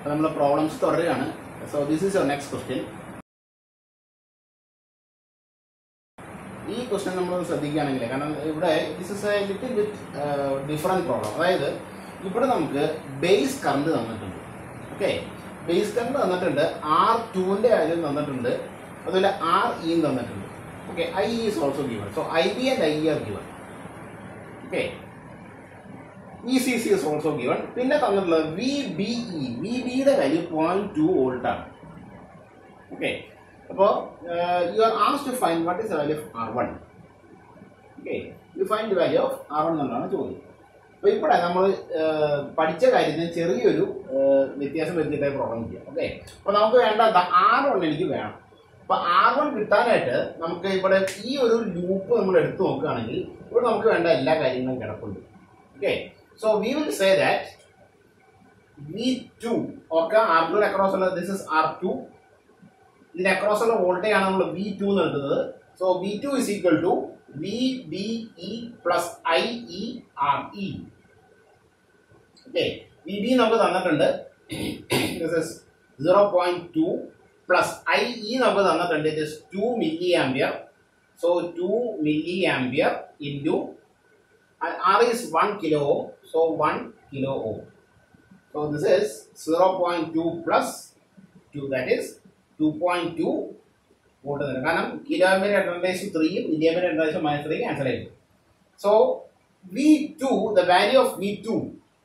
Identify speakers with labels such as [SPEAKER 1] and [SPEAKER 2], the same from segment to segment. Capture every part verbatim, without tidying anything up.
[SPEAKER 1] നമ്മൾ പ്രോബ്ലംസ് തുടരുകയാണ്. So this is your next question. ഈ ക്വസ്റ്റ്യൻ നമ്മൾ ശ്രദ്ധിക്കുകയാണെങ്കിൽ, കാരണം ഇവിടെ this is a little bit different problem. അതായത് ഇവിടെ നമുക്ക് ബേസ് കറണ്ട് തന്നിട്ടുണ്ട്. ഓക്കെ, ബേസ് കറണ്ട് തന്നിട്ടുണ്ട്, ആർ ടുവിൻ്റെ കാര്യം തന്നിട്ടുണ്ട്, അതുപോലെ ആർ ഇയും തന്നിട്ടുണ്ട്. Okay, I is also given. So I B and I are given. Okay, V C C is also given. പിന്നെ തന്നിട്ടുള്ളത് വി ബി ഇ, വി ബിയുടെ വാല്യൂ പോയിന്റ് ടു വോൾട്ട് ആണ്. ഓക്കെ, അപ്പോൾ you are asked to find what is the value of R one. Okay, you find the value of R one എന്നുള്ളതാണ് ചോദ്യം. അപ്പോൾ ഇവിടെ നമ്മൾ പഠിച്ച കാര്യത്തിന് ചെറിയൊരു വ്യത്യാസം വരുത്തിയിട്ടേ പ്രോബ്ലം ചെയ്യാം. ഓക്കെ, അപ്പോൾ നമുക്ക് വേണ്ട ആർ വൺ എനിക്ക് വേണം. അപ്പോൾ ആർ വൺ കിട്ടാനായിട്ട് നമുക്ക് ഇവിടെ ഈ ഒരു ലൂപ്പ് നമ്മൾ എടുത്തു നോക്കുകയാണെങ്കിൽ ഇവിടെ നമുക്ക് വേണ്ട എല്ലാ കാര്യങ്ങളും കിടപ്പുണ്ട്. Okay, so we will say that V two, okay, R two across ഉള്ള ദിസ് ഇസ് ആർ ടു, ഇതിന് അക്രോസ് ഉള്ള വോൾട്ടേജ് ആണ് നമ്മൾ വി ടു എന്ന് എടുക്കുന്നത്. So V two is equal to V B E plus I E R E. Okay, V B നമുക്ക് തന്നിട്ടുണ്ട്, this is zero point two plus I E നമുക്ക് തന്നിട്ടുണ്ട്, it is two milli ampere. So two milli ampere into R is one kilo ohm, so one kilo ohm. So this is zero point two plus two, that is two point two volt. Because kilo ampere raised to three, milli ampere raised to minus three cancel it. So V two, the value of V two,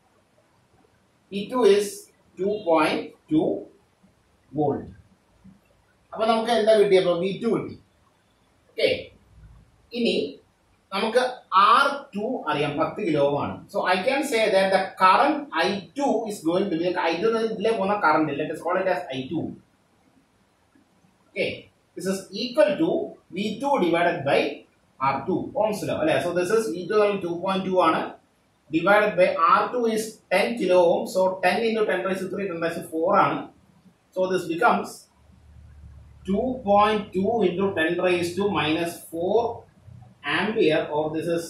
[SPEAKER 1] V two is two point two volt. അപ്പോൾ നമുക്ക് എന്താ കിട്ടിയപ്പോൾ V two കിട്ടി. Okay, ഇനി നമുക്ക് R to അറിയാം, പത്ത് kilo ആണ്. So I can say that the current I two is going to be, I two ഇതിലെ പോകുന്ന current, let us call it as I two. Okay, this is equal to V two divided by R two, Ohm's law അല്ലേ. So this is V two two point two ആണ്, divided by R two is ten kilo ohm. So ten into ten raise to three, ten raise to four ആണ്. So this becomes two point two into ten raise to minus four ampere, or this is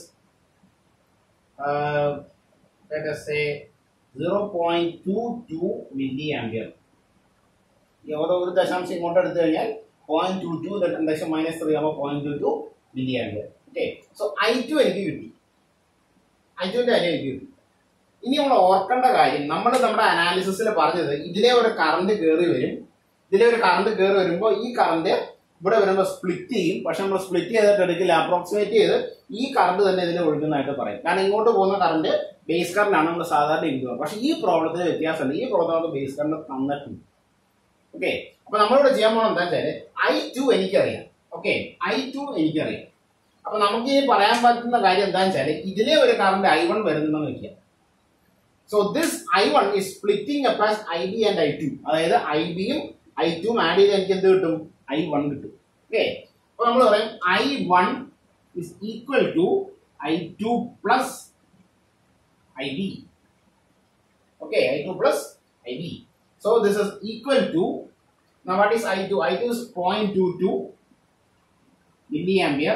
[SPEAKER 1] uh, let us say zero point two two milliampere. ഈ ഓരോ ഒരു ദശാംശം ഇങ്ങോട്ട് എടുത്തു കഴിഞ്ഞാൽ point two two ദശം minus three ആകുമ്പോൾ point two two milli ampere. Okay, so I two എനിക്ക് കിട്ടി, ഐ ടുവിൻ്റെ കാര്യം എനിക്ക് കിട്ടി. ഇനി നമ്മൾ ഓർക്കേണ്ട കാര്യം, നമ്മൾ നമ്മുടെ അനാലിസിസിൽ പറഞ്ഞത് ഇതിലെ ഒരു കറണ്ട് കയറി വരും, ഇതിലെ ഒരു കറണ്ട് കയറി വരുമ്പോൾ ഈ കറണ്ട് ഇവിടെ വരുമ്പോൾ സ്പ്ലിറ്റ് ചെയ്യും. പക്ഷെ നമ്മൾ സ്പ്ലിറ്റ് ചെയ്തിട്ട് എടുക്കില്ല, അപ്രോക്സിമേറ്റ് ചെയ്ത് ഈ കറണ്ട് തന്നെ ഇതിൽ ഒഴുകുന്നതായിട്ട് പറയും. കാരണം ഇങ്ങോട്ട് പോകുന്ന കറണ്ട് ബേസ് കറണ്ട് ആണ് നമ്മൾ സാധാരണ ഇരിക്കുന്നത്. പക്ഷെ ഈ പ്രോബ്ലത്തിന് വ്യത്യാസമുണ്ട്, ഈ പ്രോബ്ലം നമുക്ക് ബേസ് കറണ്ട് തന്നിട്ടുണ്ട്. ഓക്കെ, അപ്പൊ നമ്മളിവിടെ ചെയ്യാൻ പോകണം എന്താ വെച്ചാൽ ഐ ടു എനിക്കറിയാം. ഓക്കെ, ഐ ടു എനിക്കറിയാം. അപ്പൊ നമുക്ക് ഈ പറയാൻ പറ്റുന്ന കാര്യം എന്താണെന്ന് വെച്ചാൽ ഇതിലെ ഒരു കറണ്ട് ഐ വൺ വരുന്നുണ്ടെന്ന് വെക്കുക. So this I one is splitting up as I B and I two. അതായത് ഐ ബിയും ഐ ടുവും ആഡ് ചെയ്ത് എനിക്ക് എന്ത് കിട്ടും, ഐ വൺ കിട്ടും. ഓക്കെ, അപ്പൊ നമ്മൾ പറയും I one is equal to I two plus I B. Okay, I two plus I B. So this is equal to, now what is I two? I two is zero point two two milliampere.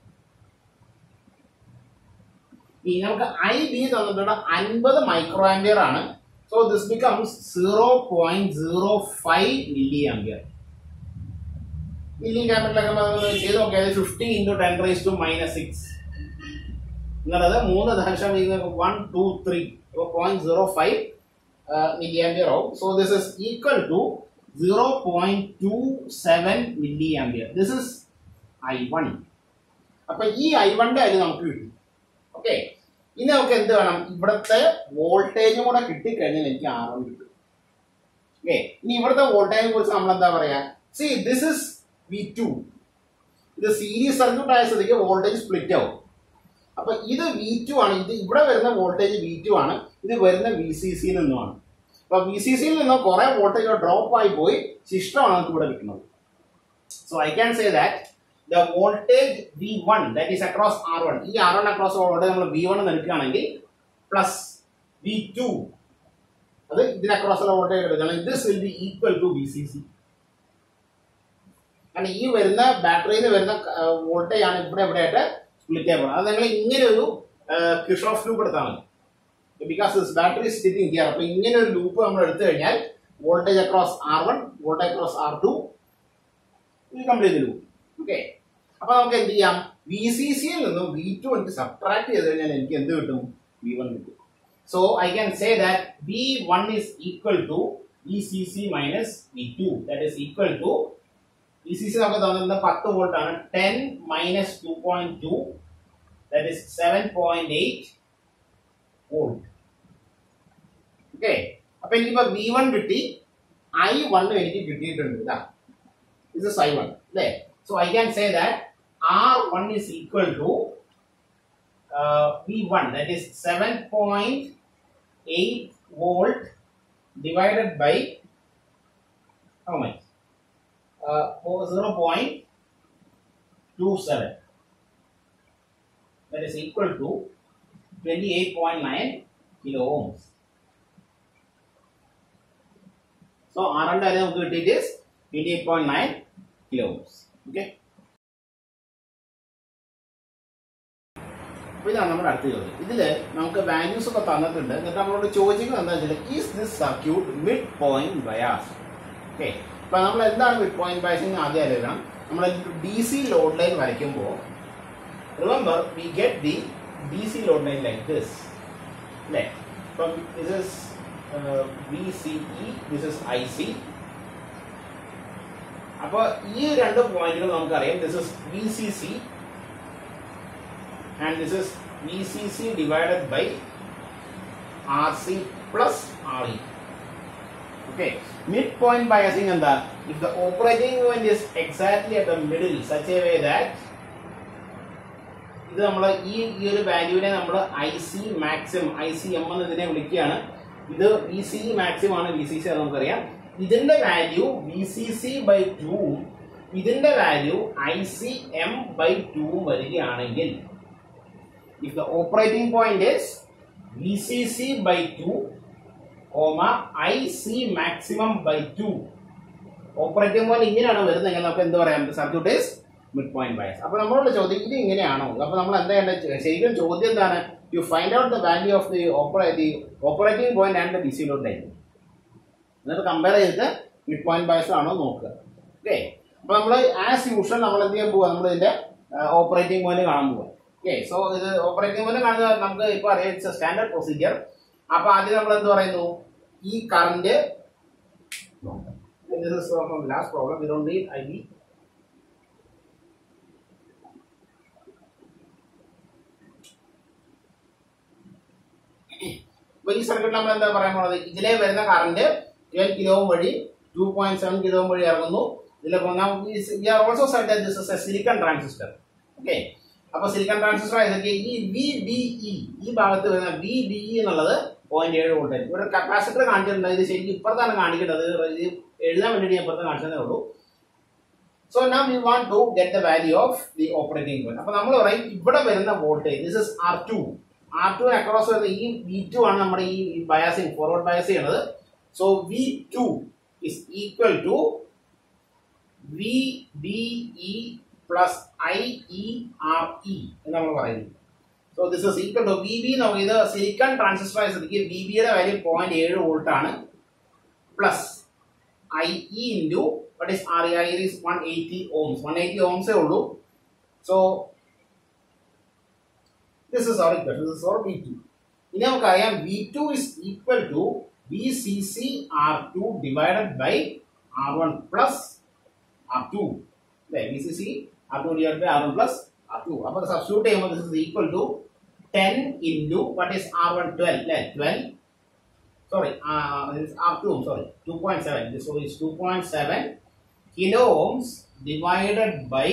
[SPEAKER 1] ഇനി നമുക്ക് I B തന്നിട്ടുണ്ട് അൻപത് micro ampere ആണ്. So this becomes zero point zero five milli ampere. Milli ആംപിയറിലൊക്കെ ചെയ്ത് നോക്കിയാൽ fifty into ten raise to minus six എന്നുള്ളത് മൂന്ന് ദശം വൺ ടു ത്രീ, അപ്പോൾ point zero five milli ampere ആവും. So this is equal to zero point two seven milli ampere. This is I one. അപ്പൊ ഈ ഐ വണ്ണിന്റെ കാര്യം നമുക്ക് കിട്ടി. ഓക്കെ, ഇനി നമുക്ക് എന്ത് വേണം, ഇവിടുത്തെ വോൾട്ടേജും കൂടെ കിട്ടിക്കഴിഞ്ഞാൽ എനിക്ക് ആർ വൺ കിട്ടും. ഓക്കെ, ഇനി ഇവിടുത്തെ വോൾട്ടേജിനെ കുറിച്ച് നമ്മൾ എന്താ പറയാ, see this is V two. ഇത് സീരീസ് സർക്യൂട്ട് ആയ സ്ഥിതിക്ക് വോൾട്ടേജ് സ്പ്ലിറ്റ് ആവും. അപ്പൊ ഇത് വി ടു ആണ്, ഇത് ഇവിടെ വരുന്ന വോൾട്ടേജ് വി ടു ആണ്, ഇത് വരുന്ന വി സി സിയിൽ നിന്നുമാണ്. അപ്പൊ വി സി സിയിൽ നിന്ന് കുറെ വോൾട്ടേജ് ഡ്രോപ്പ് ആയി പോയി ശിഷ്ടമാണ് നമുക്ക് ഇവിടെ കിട്ടുന്നത്. So I can say that the voltage V one that is across R one, ഈ R one across voltage നമ്മൾ V one എന്ന് എടുക്കുകയാണെങ്കിൽ പ്ലസ് V two, അത് ഇതിന് അക്രോസ് ഉള്ള വോൾട്ടേജ് എടുക്കുകയാണെങ്കിൽ this will be equal to V C C. കാരണം ഈ വരുന്ന ബാറ്ററിയിൽ നിന്ന് വരുന്ന വോൾട്ടേജ് ആണ് ഇവിടെ ഇവിടെ ആയിട്ട് സ്പ്ലിറ്റ് ചെയ്യപ്പെടുന്നത്. അത് നിങ്ങൾ ഇങ്ങനെ ഒരു കിർഷോഫ് ലൂപ്പ് എടുത്താൽ മതി. Because this battery is sitting here. അപ്പോൾ ഇങ്ങനെ ഒരു ലൂപ്പ് നമ്മൾ എടുത്തു കഴിഞ്ഞാൽ voltage across R one, voltage across R two, we complete the loop. Okay. അപ്പോൾ നമുക്ക് എന്ത് ചെയ്യാം? വി സി സിയിൽ നിന്നും വി ടു എനിക്ക് സബ്ട്രാക്ട് ചെയ്ത് കഴിഞ്ഞാൽ എനിക്ക് എന്ത് കിട്ടും? വി വൺ കിട്ടും. So I can say that V one is equal to V C C minus V two. That is equal to V C C നമുക്ക് തന്നിരുന്നത് പത്ത് വോൾട്ട് ആണ്. Ten minus two point two that is seven point eight volt. Okay. അപ്പൊ എനിക്കിപ്പോ V one കിട്ടി, I വണ്ണും എനിക്ക് കിട്ടിയിട്ടുണ്ട്. ഇതാ this is I one. There. So I can say that R one is equal to uh, V one, that is seven point eight volt divided by how much? Uh, zero point two seven. That is equal to twenty-eight point nine kilo ohms. So R and I have got it is twenty-eight point nine kilo ohms. Okay. അപ്പോൾ ഇതാണ് നമ്മുടെ അടുത്ത ചോദ്യം. ഇതിൽ നമുക്ക് values ഒക്കെ തന്നിട്ടുണ്ട്. എന്നിട്ട് നമ്മളോട് ചോദിക്കുന്നത് എന്താ വെച്ചാൽ is this circuit mid point bias. Okay. അപ്പോൾ നമ്മൾ എന്താണ് മിഡ് പോയിന്റ് ബയാസിംഗ് ആദ്യം അറിയണം. നമ്മൾ ഡി സി ലോഡ് ലൈൻ വരയ്ക്കുമ്പോൾ remember we get the D C load line like this അല്ലേ. അപ്പം this is V C E, this is I C. അപ്പോൾ ഈ രണ്ട് പോയിന്റുകൾ നമുക്കറിയാം. This is V C C and this is V C C divided by R C plus R E. Okay. Midpoint biasing and the if the operating point is exactly at the middle such a way that ഇത് നമ്മൾ ഈ ഈ ഒരു വാല്യൂവിനെ നമ്മൾ I C maximum I C M എന്ന് ഇതിനെ വിളിക്കുകയാണ്. ഇത് വി സി മാക്സിമം ആണ്, വി സി സി നമുക്കറിയാം. ഇതിന്റെ value V C C by two, ഇതിന്റെ value I C M by two വരികയാണെങ്കിൽ if the operating point is V C C by two, comma I C maximum by two, operating point ഇങ്ങനെയാണ് വരുന്നതെങ്കിൽ നമുക്ക് എന്ത് പറയാം? Circuit is mid point bias. അപ്പോൾ നമ്മളോട് ചോദ്യം ഇത് ഇങ്ങനെയാണോ? അപ്പോൾ നമ്മൾ എന്താ ചെയ്യേണ്ടത്? ശരിക്കും ചോദ്യം എന്താണ്? You find out the value of the operating point and the D C load line. എന്നിട്ട് കമ്പയർ ചെയ്തിട്ട് മിഡ് പോയിന്റ് ബയസ് ആണോ നോക്കുക. ഓക്കെ. അപ്പോൾ നമ്മൾ ആസ് യൂഷ്വൽ നമ്മൾ എന്ത് ചെയ്യാൻ പോവുക? നമ്മൾ ഇതിന്റെ ഓപ്പറേറ്റിംഗ് പോയിന്റ് കാണാൻ പോവുക. ഓക്കെ. സോ ഇത് ഓപ്പറേറ്റിംഗ് പോയിന്റ് കാണുന്നത് നമുക്ക് ഇപ്പോൾ അറിയാം, ഇറ്റ്സ് എ സ്റ്റാൻഡേർഡ് പ്രൊസീജിയർ. അപ്പൊ ആദ്യം നമ്മൾ എന്ത് പറയുന്നു? ഈ current last problem we don't need I B. ഈ സർക്യൂട്ട് നമ്മൾ എന്താ പറയാൻ പോകുന്നത്? ഇതിലെ വരുന്ന കറന്റ് ട്വൽവ് കിലോ ഓം വഴി two point seven kilo ohm വഴി ഇറങ്ങുന്നു. ഇതിലെ we are also said that this is a silicon transistor. Okay. അപ്പൊ സിലിക്കൺ ട്രാൻസിസ്റ്റർ ആയതൊക്കെ ഈ വി ബി ഇ ഈ ഭാഗത്ത് വരുന്ന വി ബി ഇ എന്നുള്ളത് പോയിന്റ് ഏഴ് വോൾട്ട് ആയിരിക്കും. ഇവിടെ കപ്പാസിറ്റർ കാണിച്ചിട്ടുണ്ട്. ഇത് ശരിക്കും ഇപ്പുറത്താണ് കാണിക്കേണ്ടത്. ഇത് എഴുതാൻ വേണ്ടിയിട്ട് ഞാൻ ഇപ്പുറത്ത് കാണിച്ചതേ ഉള്ളൂ. So now V want to get the value of the operating point. അപ്പൊ നമ്മൾ പറയും ഇവിടെ വരുന്ന voltage this is R two. R ടുവിന് അക്രോസ് വരുന്ന ഈ വി ടു ആണ് നമ്മുടെ ഈ ബയാസിങ് ഫോർവേഡ് ബയാസ് ചെയ്യുന്നത്. So V two is equal to V B E plus I E R E എന്ന് നമ്മൾ പറയുന്നു. So this is equal to V B. നമുക്ക് ഇത് സിലിക്കൺ ട്രാൻസിസ്റ്റർ ആയി വി ബിയുടെ വാല്യൂ പോയിന്റ് ഏഴ് വോൾട്ട് ആണ് plus I E into what is R E. I is one eighty ohms. One eighty ഓംസേ ഉള്ളൂ. So this is our equation. This is our V two. ഇനി നമുക്കറിയാം V two is equal to V C C R two divided by R one plus R two. അല്ലേ? V C C R two divided by R one plus R two. അപ്പോൾ substitute ചെയ്യുമ്പോൾ this is equal to ten into what is R one twelve, അല്ലേ? twelve. Sorry, uh, this is R two. Sorry, two point seven. This is two point seven kilo ohms divided by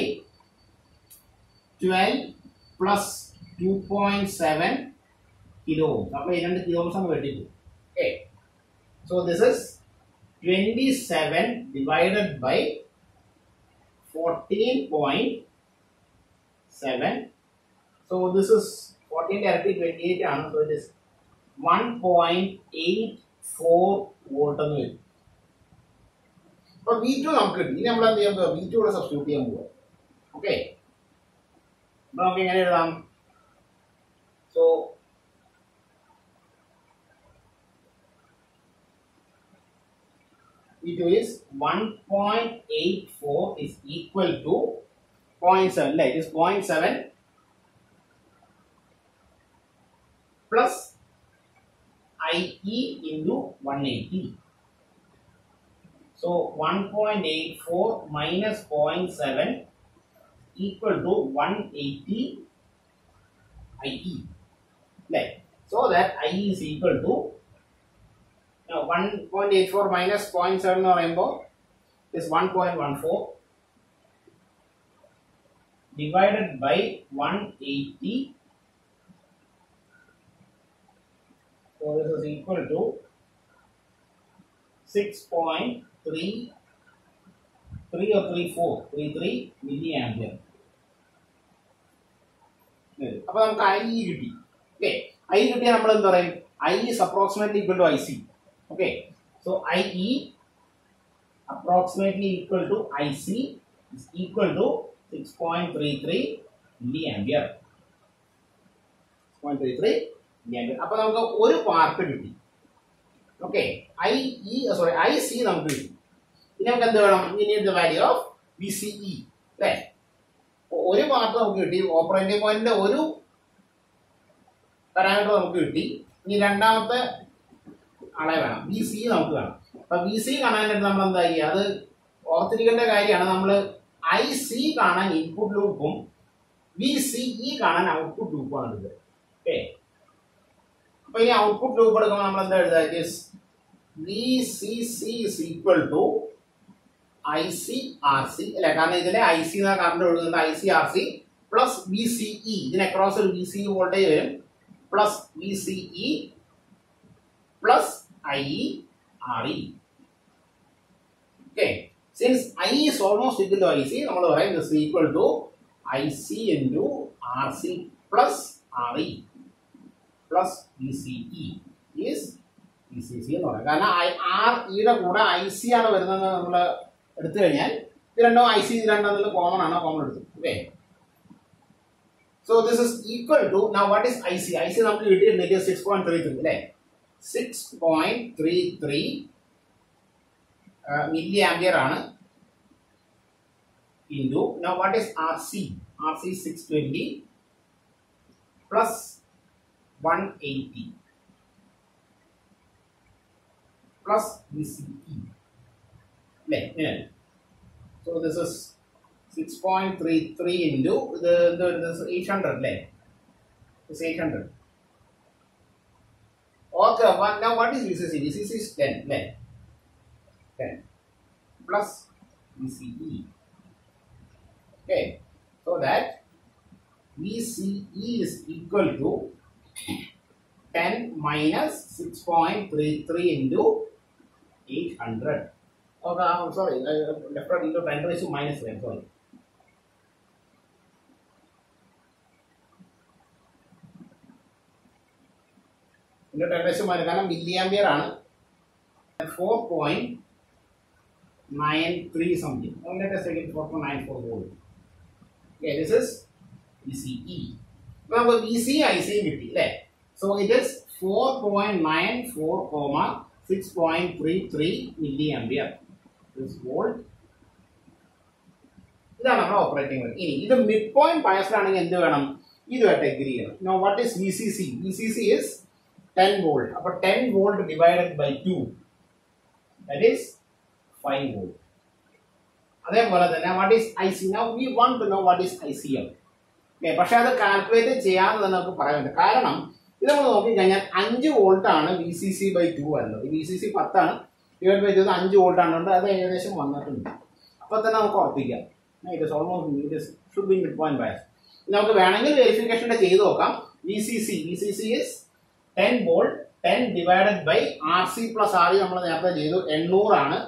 [SPEAKER 1] twelve plus two point seven kilo ohms. അപ്പോൾ ഈ രണ്ട് kilo ohms ആണ് വെട്ടിട്ടു. Okay. So this is twenty-seven divided by fourteen point seven. So this is fourteen directly twenty-eight ആണ്. So it is one point eight four volt എന്ന് വരും. അപ്പോൾ V two നമുക്ക് കിട്ടി. ഇനി നമ്മൾ എന്ത് ചെയ്യാൻ പോകുക? വി ടു ഇവിടെ സബ്സ്റ്റിറ്റ്യൂട്ട് ചെയ്യാൻ പോവുക. ഓക്കെ. അപ്പോൾ നമുക്ക് എങ്ങനെ എഴുതാം? So P two is one point eight four is equal to zero point seven. Like it is zero point seven plus I E into one eighty. So one point eight four minus zero point seven equal to one eighty I E. Like, so that I E is equal to now one point eight four minus zero point seven is one point one four divided by one eighty. So this is equal to six point three three or three four three three milliampere. അപ്പോൾ നമുക്ക് I E കിട്ടി. Okay, I E കിട്ടിയാൽ നമ്മൾ എന്താ പറയും? I E is approximately equal to I C. Okay, so I E approximately equal to I C is equal to six point three three milliampere. six point three three milliampere. അപ്പോൾ നമുക്ക് ഒരു part കിട്ടി. Okay, I E sorry I C നമുക്ക് കിട്ടി. ഇനി നമുക്ക് എന്ത് വേണം? We need the value of V C E. അല്ലേ? ഒരു പാർട്ട് നമുക്ക് കിട്ടി. ഓപ്പറേറ്റിംഗ് പോയിന്റിന്റെ ഒരു പാരാമീറ്റർ നമുക്ക് കിട്ടി. ഇനി രണ്ടാമത്തെ ആളെ വേണം, വി സി നമുക്ക് വേണം. അപ്പൊ വി സി കാണാനായിട്ട് നമ്മൾ എന്താ ചെയ്യുക? അത് ഓർത്തിരിക്കേണ്ട കാര്യമാണ്. നമ്മൾ ഐ സി കാണാൻ ഇൻപുട്ട് ലൂപ്പും വി സി ഇ കാണാൻ ഔട്ട്പുട്ട് ലൂപ്പുമാണ് ഇത്. ഓക്കെ, അപ്പൊ ഇനി ഔട്ട്പുട്ട് ലൂപ്പ് എടുക്കുമ്പോൾ നമ്മൾ എന്താ എഴുതുക? V C C is equal to I C R C അല്ലെ, കാരണം ഇതിലെ ഐ സി എന്ന കറണ്ട് ഒഴുകുന്നത് I C R C plus V C E, ഇതിന് അക്രോസ് ഒരു വി സി വോൾട്ടേജ് വരും, plus V C E plus I E R E. Okay, since I is almost equal to I C, നമ്മൾ പറയും this is equal to I C into R C plus R E plus V C E is V C C എന്ന് പറയാം. കാരണം R E യുടെ കൂടെ I C ആണ് വരുന്നത് നമ്മൾ എടുത്തു കഴിഞ്ഞാൽ ഇത് രണ്ടോ I C ഇത് രണ്ടോ കോമൺ ആണ്, കോമൺ എടുത്തു. Okay, so this is equal to, now what is I C? I C നമുക്ക് കിട്ടിയിട്ടുണ്ട് six point three three അല്ലേ, six point three three milliampere ആണ് into, now what is R C? R C six twenty plus one eighty plus V C E. Yeah. So this is six point three three into the, the this eight hundred. This eight hundred. Okay, what, now what is V C C? V C C is ten, ten plus V C E. Okay, so that V C E is equal to ten minus six point three three into eight hundred. Okay, I'm sorry, I left out into ten raised to minus ten. Sorry. കാരണം milliampere ആണ്, four point nine three something. Four point nine four volt. Okay, this is V C E. നമുക്ക് V C I C കിട്ടി അല്ലേ. So it is four point nine four, six point three three milliampere. This volt. ഇതാണ് നമ്മുടെ operating volt. ഇനി ഇത് mid point biased ആണെങ്കിൽ എന്ത് വേണം? ഇതുമായിട്ട് എഗ്രി ചെയ്യണം. Now what is V C C? V C C is ten volt. അപ്പോൾ ten volt divided by two, that is five volt. അതേപോലെ തന്നെ what is I C? Now we want to know what is I C M. Okay, പക്ഷെ അത് calculate ചെയ്യാതെ തന്നെ നമുക്ക് പറയാനുണ്ട്. കാരണം ഇത് നമ്മൾ നോക്കിക്കഴിഞ്ഞാൽ അഞ്ച് വോൾട്ട് ആണ് V C C by two വരുന്നത്. വി സി സി പത്താണ്, ഡിവൈഡ് ബൈ ടു അഞ്ച് വോൾട്ട് ആണ്, അത് ഏകദേശം വന്നിട്ടുണ്ട്. അപ്പൊ തന്നെ നമുക്ക് ഉറപ്പിക്കാം it is almost, it is should be mid point bias. നമുക്ക് വേണമെങ്കിൽ വെരിഫിക്കേഷൻ ചെയ്ത് നോക്കാം. V C C V C C is ten volt, ten divided by R C plus R E നമ്മൾ നേരത്തെ ചെയ്തു, എണ്ണൂറ് ആണ്.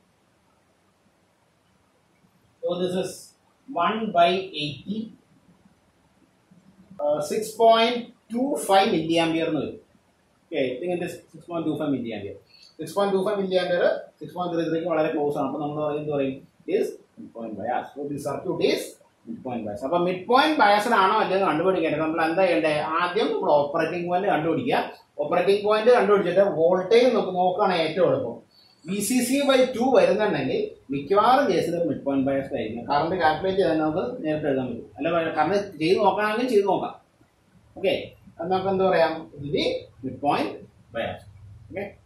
[SPEAKER 1] So this is one by eighty, uh, six point two five milliampere എന്ന് വരും. Okay, I think it is six point two five milliampere. six point two five milliampere six point three three ക്ക് വളരെ close ആണ്. അപ്പോൾ നമ്മൾ എന്ത് പറയും? is mid point bias. So this circuit is mid point bias. അപ്പോൾ mid point biased ആണോ അല്ലെങ്കിൽ കണ്ടുപിടിക്കേണ്ടത് നമ്മൾ എന്താ ചെയ്യേണ്ടത്? ആദ്യം നമ്മൾ ഓപ്പറേറ്റിംഗ് പോയിന്റ് കണ്ടുപിടിക്കുക. ഓപ്പറേറ്റിംഗ് പോയിന്റ് കണ്ടുപിടിച്ചിട്ട് വോൾട്ടേജ് നോക്കുകയാണ് ഏറ്റവും എളുപ്പം. V C C by two വരുന്നുണ്ടെങ്കിൽ മിക്കവാറും കേസിൽ മിഡ് പോയിന്റ് ബയസ് ആയിരിക്കും. കറണ്ട് കാൽക്കുലേറ്റ് ചെയ്താൽ നമുക്ക് നേരിട്ട് എഴുതാൻ പറ്റും. അല്ല കറണ്ട് ചെയ്ത് നോക്കാമെങ്കിൽ ചെയ്ത് നോക്കാം. ഓക്കെ, അത് നമുക്ക് എന്താ പറയാം, ഇത് മിഡ് പോയിന്റ് ബയസ്. ഓക്കെ.